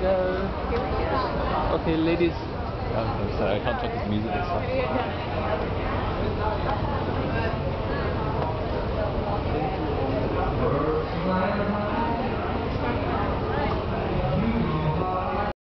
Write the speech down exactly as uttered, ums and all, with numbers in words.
Hello. Okay, ladies. Oh, I'm sorry, I can't talk with music and stuff.